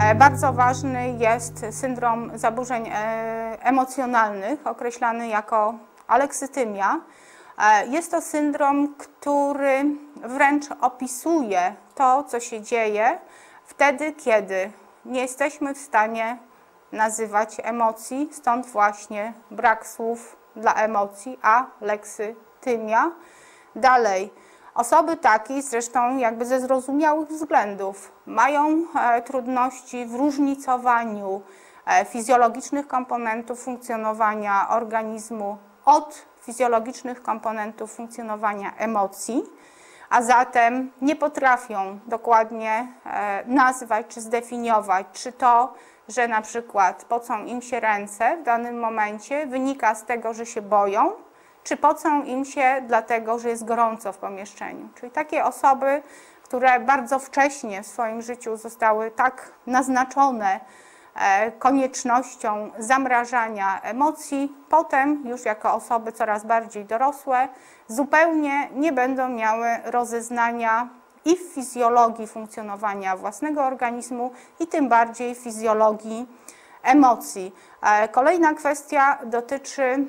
Bardzo ważny jest syndrom zaburzeń emocjonalnych, określany jako aleksytymia. Jest to syndrom, który wręcz opisuje to, co się dzieje wtedy, kiedy nie jesteśmy w stanie nazywać emocji, stąd właśnie brak słów dla emocji, a leksytymia. Dalej, osoby takie, zresztą jakby ze zrozumiałych względów, mają trudności w różnicowaniu fizjologicznych komponentów funkcjonowania organizmu od fizjologicznych komponentów funkcjonowania emocji, a zatem nie potrafią dokładnie nazwać czy zdefiniować, czy to, że na przykład pocą im się ręce w danym momencie, wynika z tego, że się boją, czy pocą im się dlatego, że jest gorąco w pomieszczeniu. Czyli takie osoby, które bardzo wcześnie w swoim życiu zostały tak naznaczone koniecznością zamrażania emocji, potem już jako osoby coraz bardziej dorosłe zupełnie nie będą miały rozeznania i w fizjologii funkcjonowania własnego organizmu i tym bardziej fizjologii emocji. Kolejna kwestia dotyczy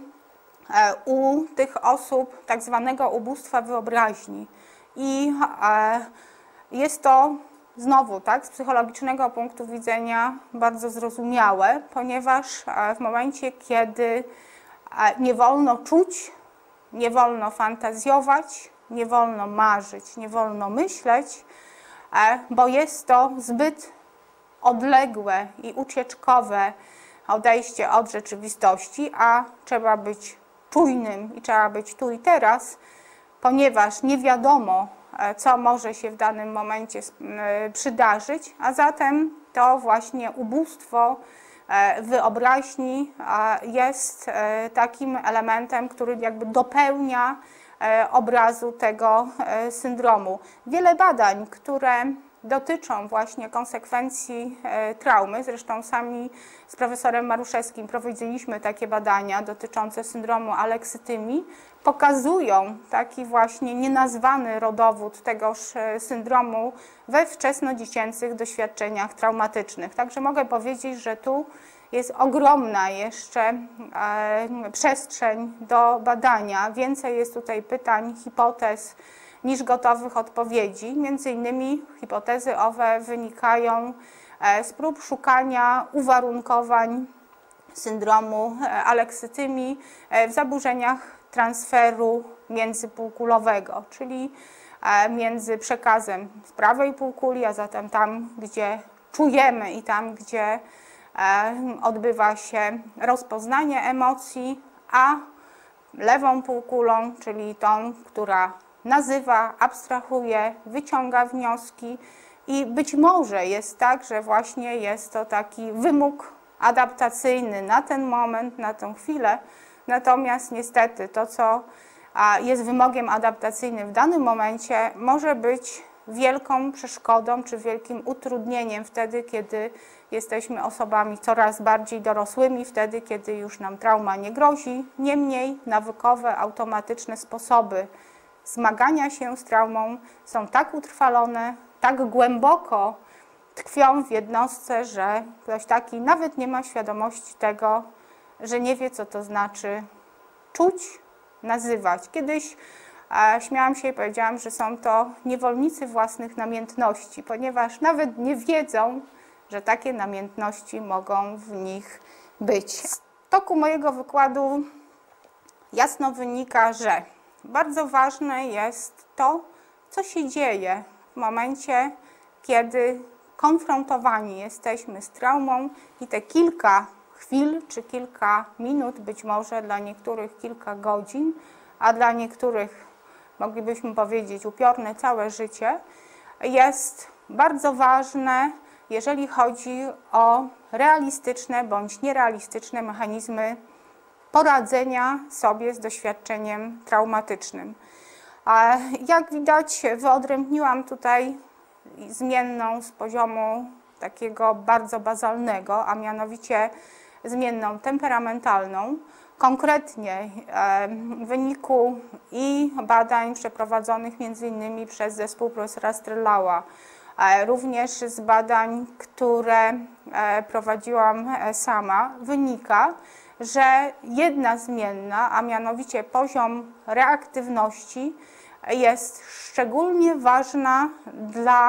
u tych osób tak zwanego ubóstwa wyobraźni i jest to znowu z psychologicznego punktu widzenia bardzo zrozumiałe, ponieważ w momencie, kiedy nie wolno czuć, nie wolno fantazjować, nie wolno marzyć, nie wolno myśleć, bo jest to zbyt odległe i ucieczkowe odejście od rzeczywistości, a trzeba być czujnym i trzeba być tu i teraz, ponieważ nie wiadomo, co może się w danym momencie przydarzyć, a zatem to właśnie ubóstwo wyobraźni jest takim elementem, który jakby dopełnia obrazu tego syndromu. Wiele badań, które dotyczą właśnie konsekwencji traumy, zresztą sami z profesorem Maruszewskim prowadziliśmy takie badania dotyczące syndromu aleksytymii, pokazują taki właśnie nienazwany rodowód tegoż syndromu we wczesnodziecięcych doświadczeniach traumatycznych. Także mogę powiedzieć, że tu jest ogromna jeszcze przestrzeń do badania. Więcej jest tutaj pytań, hipotez niż gotowych odpowiedzi. Między innymi hipotezy owe wynikają z prób szukania uwarunkowań syndromu aleksytymii w zaburzeniach transferu międzypółkulowego, czyli między przekazem z prawej półkuli, a zatem tam, gdzie czujemy i tam, gdzie odbywa się rozpoznanie emocji, a lewą półkulą, czyli tą, która nazywa, abstrahuje, wyciąga wnioski i być może jest tak, że właśnie jest to taki wymóg adaptacyjny na ten moment, na tę chwilę, natomiast niestety to, co jest wymogiem adaptacyjnym w danym momencie, może być wielką przeszkodą czy wielkim utrudnieniem wtedy, kiedy jesteśmy osobami coraz bardziej dorosłymi, wtedy, kiedy już nam trauma nie grozi. Niemniej nawykowe, automatyczne sposoby zmagania się z traumą są tak utrwalone, tak głęboko tkwią w jednostce, że ktoś taki nawet nie ma świadomości tego, że nie wie, co to znaczy czuć, nazywać. Kiedyś śmiałam się i powiedziałam, że są to niewolnicy własnych namiętności, ponieważ nawet nie wiedzą, że takie namiętności mogą w nich być. Z toku mojego wykładu jasno wynika, że bardzo ważne jest to, co się dzieje w momencie, kiedy konfrontowani jesteśmy z traumą i te kilka chwil czy kilka minut, być może dla niektórych kilka godzin, a dla niektórych moglibyśmy powiedzieć upiorne całe życie, jest bardzo ważne, jeżeli chodzi o realistyczne bądź nierealistyczne mechanizmy poradzenia sobie z doświadczeniem traumatycznym. Jak widać, wyodrębniłam tutaj zmienną z poziomu takiego bardzo bazalnego, a mianowicie zmienną temperamentalną. Konkretnie w wyniku i badań przeprowadzonych m.in. przez zespół profesora Strelała również z badań, które prowadziłam sama, wynika, że jedna zmienna, a mianowicie poziom reaktywności, jest szczególnie ważna dla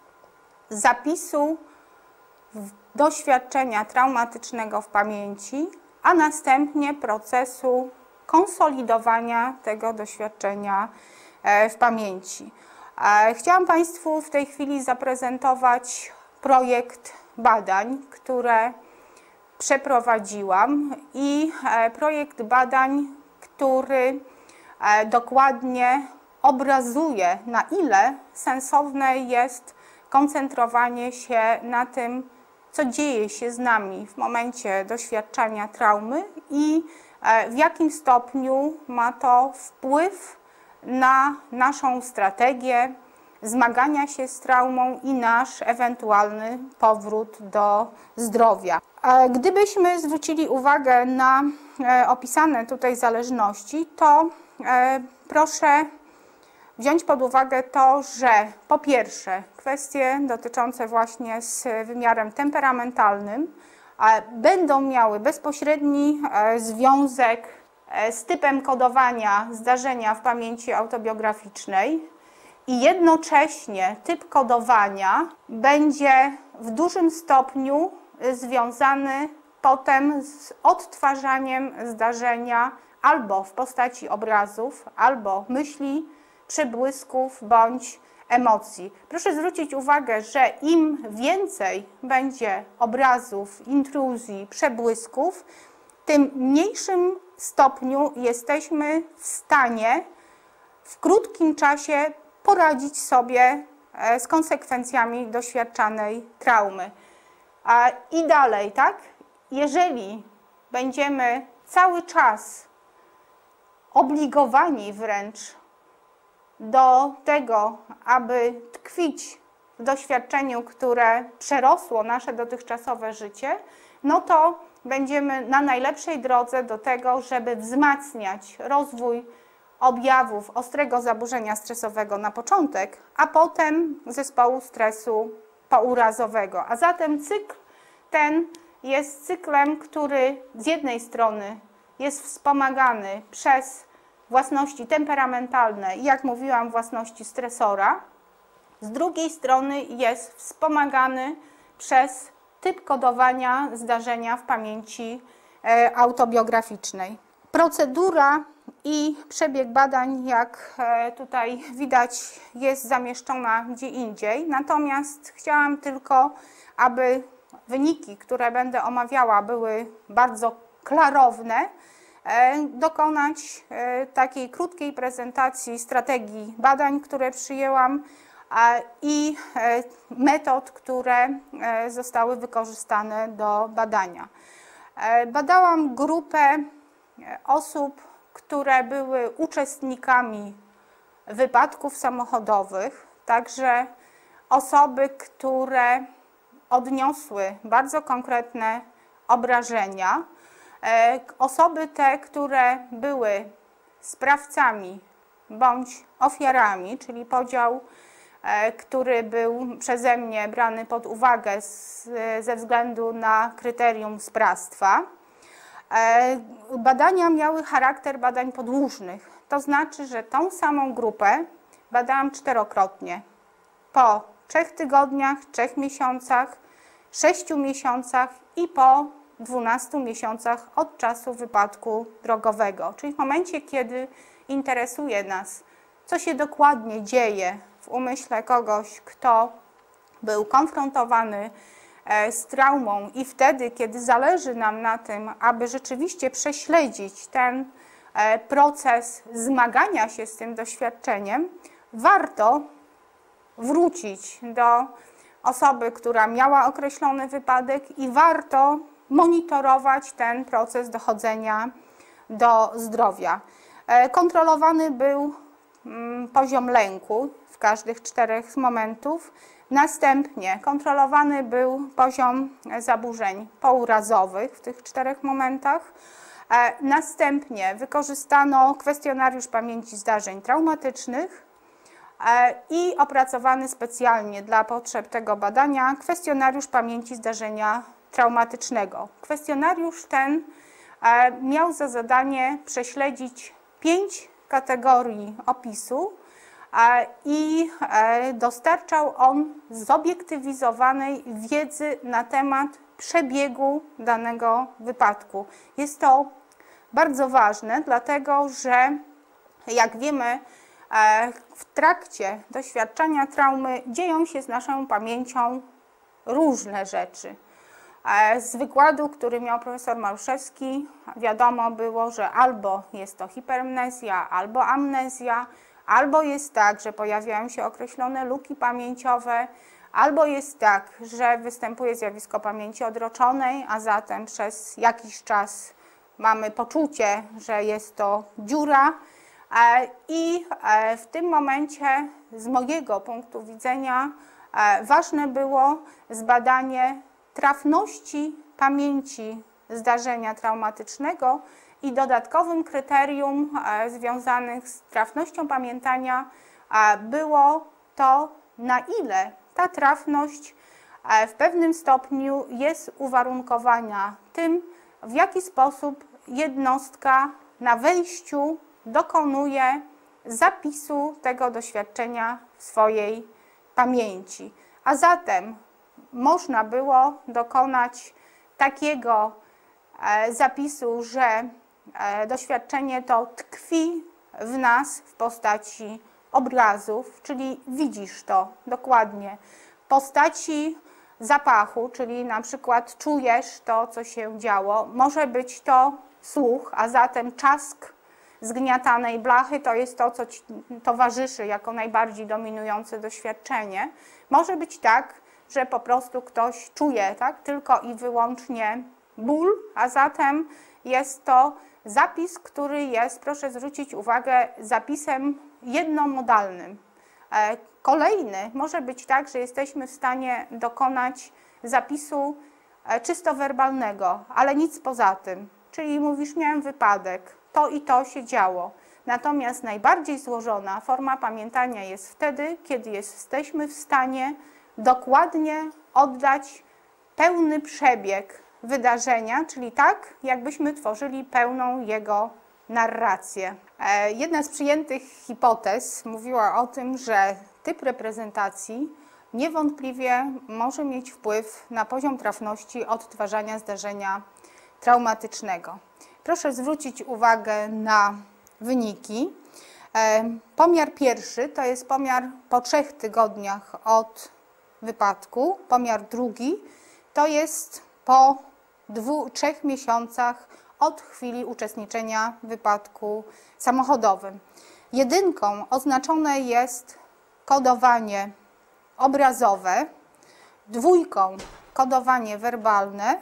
zapisu doświadczenia traumatycznego w pamięci, a następnie procesu konsolidowania tego doświadczenia w pamięci. Chciałam Państwu w tej chwili zaprezentować projekt badań, które przeprowadziłam i projekt badań, który dokładnie obrazuje, na ile sensowne jest koncentrowanie się na tym, co dzieje się z nami w momencie doświadczania traumy i w jakim stopniu ma to wpływ na naszą strategię zmagania się z traumą i nasz ewentualny powrót do zdrowia. Gdybyśmy zwrócili uwagę na opisane tutaj zależności, to proszę wziąć pod uwagę to, że po pierwsze kwestie dotyczące właśnie z wymiarem temperamentalnym będą miały bezpośredni związek z typem kodowania zdarzenia w pamięci autobiograficznej i jednocześnie typ kodowania będzie w dużym stopniu związany potem z odtwarzaniem zdarzenia albo w postaci obrazów, albo myśli, przybłysków bądź emocji. Proszę zwrócić uwagę, że im więcej będzie obrazów, intruzji, przebłysków, tym mniejszym stopniu jesteśmy w stanie w krótkim czasie poradzić sobie z konsekwencjami doświadczanej traumy. I dalej, tak? Jeżeli będziemy cały czas obligowani wręcz do tego, aby tkwić w doświadczeniu, które przerosło nasze dotychczasowe życie, no to będziemy na najlepszej drodze do tego, żeby wzmacniać rozwój objawów ostrego zaburzenia stresowego na początek, a potem zespołu stresu pourazowego. A zatem cykl ten jest cyklem, który z jednej strony jest wspomagany przez własności temperamentalne i, jak mówiłam, własności stresora, z drugiej strony jest wspomagany przez typ kodowania zdarzenia w pamięci autobiograficznej. Procedura i przebieg badań, jak tutaj widać, jest zamieszczona gdzie indziej, natomiast chciałam tylko, aby wyniki, które będę omawiała, były bardzo klarowne, dokonać takiej krótkiej prezentacji strategii badań, które przyjęłam i metod, które zostały wykorzystane do badania. Badałam grupę osób, które były uczestnikami wypadków samochodowych, także osoby, które odniosły bardzo konkretne obrażenia, osoby te, które były sprawcami bądź ofiarami, czyli podział, który był przeze mnie brany pod uwagę ze względu na kryterium sprawstwa. Badania miały charakter badań podłużnych, to znaczy, że tą samą grupę badałam 4-krotnie. Po 3 tygodniach, 3 miesiącach, 6 miesiącach i po 12 miesiącach od czasu wypadku drogowego. Czyli w momencie, kiedy interesuje nas, co się dokładnie dzieje w umyśle kogoś, kto był konfrontowany z traumą i wtedy, kiedy zależy nam na tym, aby rzeczywiście prześledzić ten proces zmagania się z tym doświadczeniem, warto wrócić do osoby, która miała określony wypadek i warto monitorować ten proces dochodzenia do zdrowia. Kontrolowany był poziom lęku w każdych 4 momentów. Następnie kontrolowany był poziom zaburzeń pourazowych w tych 4 momentach. Następnie wykorzystano kwestionariusz pamięci zdarzeń traumatycznych i opracowany specjalnie dla potrzeb tego badania kwestionariusz pamięci zdarzenia traumatycznego. Kwestionariusz ten miał za zadanie prześledzić 5 kategorii opisu i dostarczał on zobiektywizowanej wiedzy na temat przebiegu danego wypadku. Jest to bardzo ważne, dlatego że, jak wiemy, w trakcie doświadczenia traumy dzieją się z naszą pamięcią różne rzeczy. Z wykładu, który miał profesor Maruszewski, wiadomo było, że albo jest to hipermnezja, albo amnezja, albo jest tak, że pojawiają się określone luki pamięciowe, albo jest tak, że występuje zjawisko pamięci odroczonej, a zatem przez jakiś czas mamy poczucie, że jest to dziura. I w tym momencie, z mojego punktu widzenia, ważne było zbadanie trafności pamięci zdarzenia traumatycznego i dodatkowym kryterium związanych z trafnością pamiętania było to, na ile ta trafność w pewnym stopniu jest uwarunkowana tym, w jaki sposób jednostka na wejściu dokonuje zapisu tego doświadczenia w swojej pamięci. A zatem można było dokonać takiego zapisu, że doświadczenie to tkwi w nas w postaci obrazów, czyli widzisz to dokładnie, w postaci zapachu, czyli na przykład czujesz to, co się działo. Może być to słuch, a zatem czask zgniatanej blachy to jest to, co ci towarzyszy jako najbardziej dominujące doświadczenie. Może być tak, że po prostu ktoś czuje tylko i wyłącznie ból, a zatem jest to zapis, który jest, proszę zwrócić uwagę, zapisem jednomodalnym. Kolejny może być tak, że jesteśmy w stanie dokonać zapisu czysto werbalnego, ale nic poza tym. Czyli mówisz, miałem wypadek, to i to się działo. Natomiast najbardziej złożona forma pamiętania jest wtedy, kiedy jesteśmy w stanie dokładnie oddać pełny przebieg wydarzenia, czyli tak, jakbyśmy tworzyli pełną jego narrację. Jedna z przyjętych hipotez mówiła o tym, że typ reprezentacji niewątpliwie może mieć wpływ na poziom trafności odtwarzania zdarzenia traumatycznego. Proszę zwrócić uwagę na wyniki. Pomiar pierwszy to jest pomiar po 3 tygodniach od wypadku. Pomiar drugi to jest po 3 miesiącach od chwili uczestniczenia w wypadku samochodowym. 1 oznaczone jest kodowanie obrazowe, 2 kodowanie werbalne,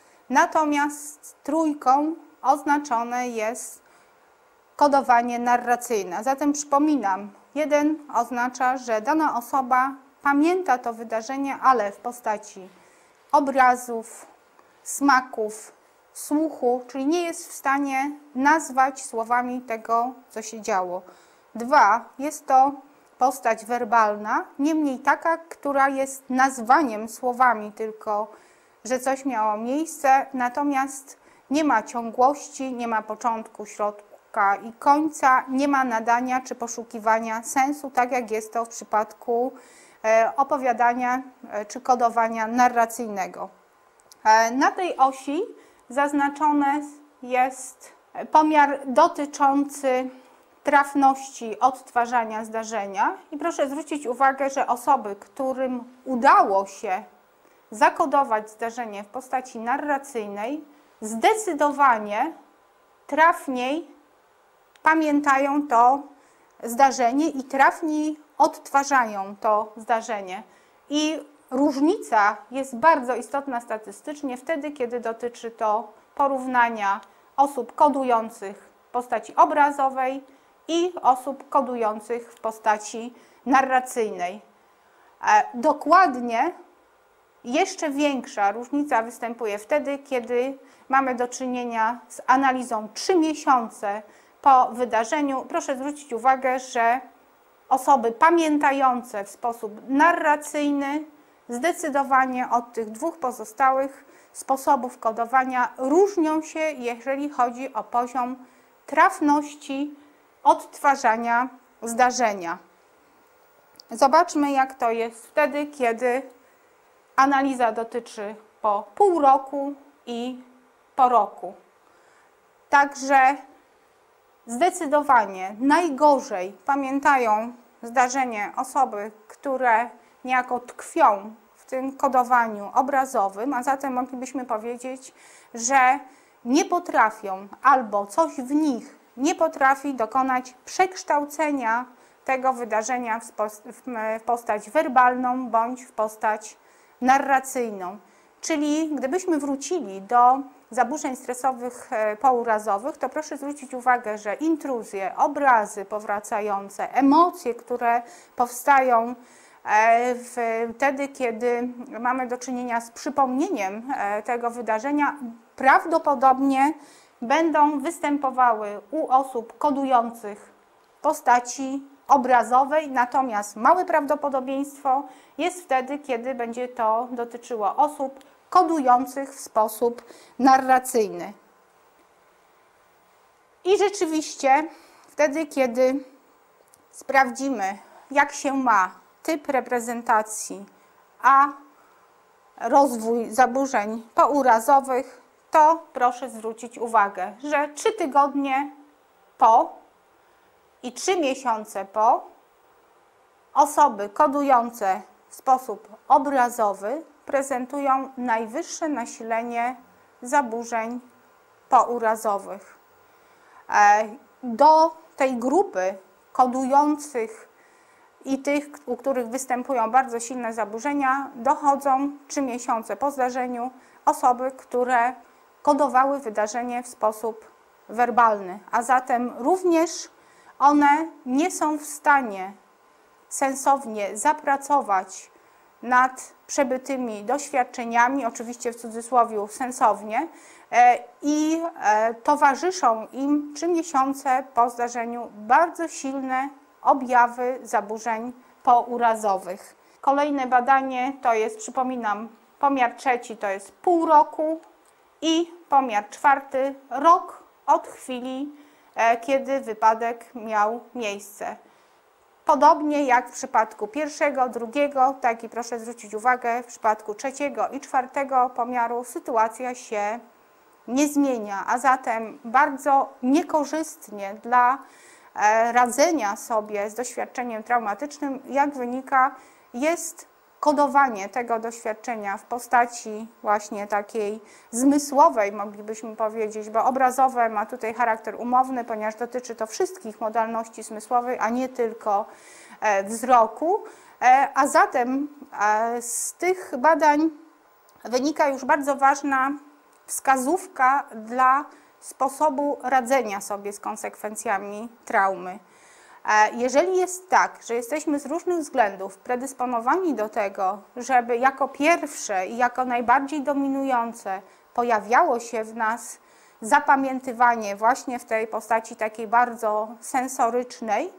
natomiast 3 oznaczone jest kodowanie narracyjne. Zatem przypominam, 1 oznacza, że dana osoba pamięta to wydarzenie, ale w postaci obrazów, smaków, słuchu, czyli nie jest w stanie nazwać słowami tego, co się działo. 2 jest to postać werbalna, niemniej taka, która jest nazwaniem słowami tylko, że coś miało miejsce, natomiast nie ma ciągłości, nie ma początku, środka i końca, nie ma nadania czy poszukiwania sensu, tak jak jest to w przypadku opowiadania czy kodowania narracyjnego. Na tej osi zaznaczony jest pomiar dotyczący trafności odtwarzania zdarzenia i proszę zwrócić uwagę, że osoby, którym udało się zakodować zdarzenie w postaci narracyjnej, zdecydowanie trafniej pamiętają to zdarzenie i trafniej odtwarzają to zdarzenie. I różnica jest bardzo istotna statystycznie wtedy, kiedy dotyczy to porównania osób kodujących w postaci obrazowej i osób kodujących w postaci narracyjnej. Dokładnie jeszcze większa różnica występuje wtedy, kiedy mamy do czynienia z analizą 3 miesiące po wydarzeniu. Proszę zwrócić uwagę, że osoby pamiętające w sposób narracyjny zdecydowanie od tych dwóch pozostałych sposobów kodowania różnią się, jeżeli chodzi o poziom trafności odtwarzania zdarzenia. Zobaczmy, jak to jest wtedy, kiedy analiza dotyczy po pół roku i po roku. Także zdecydowanie najgorzej pamiętają zdarzenie osoby, które niejako tkwią w tym kodowaniu obrazowym, a zatem moglibyśmy powiedzieć, że nie potrafią albo coś w nich nie potrafi dokonać przekształcenia tego wydarzenia w postać werbalną bądź w postać narracyjną. Czyli gdybyśmy wrócili do zaburzeń stresowych pourazowych, to proszę zwrócić uwagę, że intruzje, obrazy powracające, emocje, które powstają wtedy, kiedy mamy do czynienia z przypomnieniem tego wydarzenia, prawdopodobnie będą występowały u osób kodujących postaci obrazowej, natomiast małe prawdopodobieństwo jest wtedy, kiedy będzie to dotyczyło osób kodujących w sposób narracyjny. I rzeczywiście wtedy, kiedy sprawdzimy, jak się ma typ reprezentacji, a rozwój zaburzeń pourazowych, to proszę zwrócić uwagę, że 3 tygodnie po i 3 miesiące po osoby kodujące w sposób obrazowy prezentują najwyższe nasilenie zaburzeń pourazowych. Do tej grupy kodujących i tych, u których występują bardzo silne zaburzenia, dochodzą 3 miesiące po zdarzeniu osoby, które kodowały wydarzenie w sposób werbalny, a zatem również one nie są w stanie sensownie zapracować nad przebytymi doświadczeniami, oczywiście w cudzysłowie sensownie, i towarzyszą im 3 miesiące po zdarzeniu bardzo silne objawy zaburzeń pourazowych. Kolejne badanie to jest, przypominam, pomiar trzeci to jest pół roku i pomiar czwarty rok od chwili, kiedy wypadek miał miejsce. Podobnie jak w przypadku pierwszego, drugiego, tak i proszę zwrócić uwagę, w przypadku trzeciego i czwartego pomiaru sytuacja się nie zmienia, a zatem bardzo niekorzystnie dla radzenia sobie z doświadczeniem traumatycznym, jak wynika, jest kodowanie tego doświadczenia w postaci właśnie takiej zmysłowej, moglibyśmy powiedzieć, bo obrazowe ma tutaj charakter umowny, ponieważ dotyczy to wszystkich modalności zmysłowej, a nie tylko wzroku. A zatem z tych badań wynika już bardzo ważna wskazówka dla sposobu radzenia sobie z konsekwencjami traumy. Jeżeli jest tak, że jesteśmy z różnych względów predysponowani do tego, żeby jako pierwsze i jako najbardziej dominujące pojawiało się w nas zapamiętywanie właśnie w tej postaci takiej bardzo sensorycznej,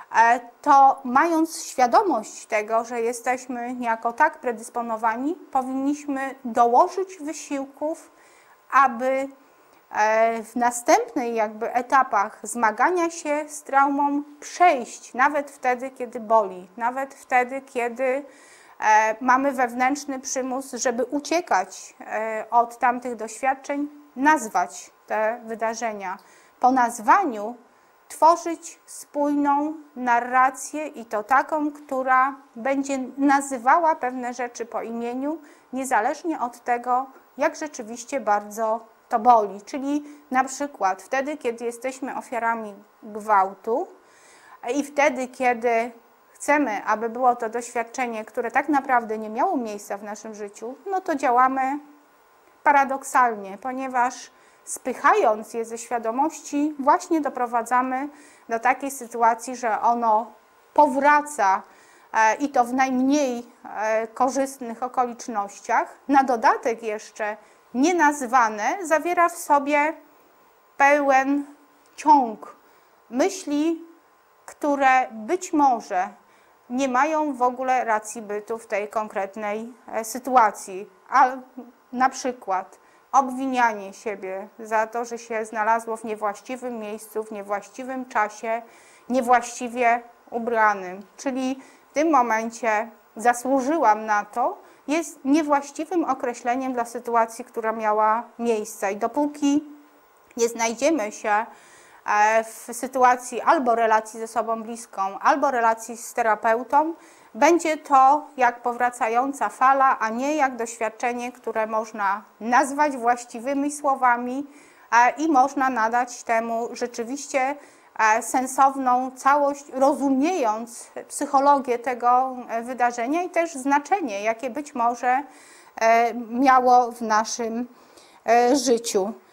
to mając świadomość tego, że jesteśmy niejako tak predysponowani, powinniśmy dołożyć wysiłków, aby w następnych etapach zmagania się z traumą przejść, nawet wtedy, kiedy boli, nawet wtedy, kiedy mamy wewnętrzny przymus, żeby uciekać od tamtych doświadczeń, nazwać te wydarzenia. Po nazwaniu tworzyć spójną narrację i to taką, która będzie nazywała pewne rzeczy po imieniu, niezależnie od tego, jak rzeczywiście bardzo to boli. Czyli na przykład wtedy, kiedy jesteśmy ofiarami gwałtu i wtedy, kiedy chcemy, aby było to doświadczenie, które tak naprawdę nie miało miejsca w naszym życiu, no to działamy paradoksalnie, ponieważ spychając je ze świadomości, właśnie doprowadzamy do takiej sytuacji, że ono powraca i to w najmniej korzystnych okolicznościach. Na dodatek jeszcze nienazwane zawiera w sobie pełen ciąg myśli, które być może nie mają w ogóle racji bytu w tej konkretnej sytuacji, a na przykład obwinianie siebie za to, że się znalazło w niewłaściwym miejscu, w niewłaściwym czasie, niewłaściwie ubranym, czyli w tym momencie zasłużyłam na to, jest niewłaściwym określeniem dla sytuacji, która miała miejsce. I dopóki nie znajdziemy się w sytuacji albo relacji ze sobą bliską, albo relacji z terapeutą, będzie to jak powracająca fala, a nie jak doświadczenie, które można nazwać właściwymi słowami i można nadać temu rzeczywiście sensowną całość, rozumiejąc psychologię tego wydarzenia i też znaczenie, jakie być może miało w naszym życiu.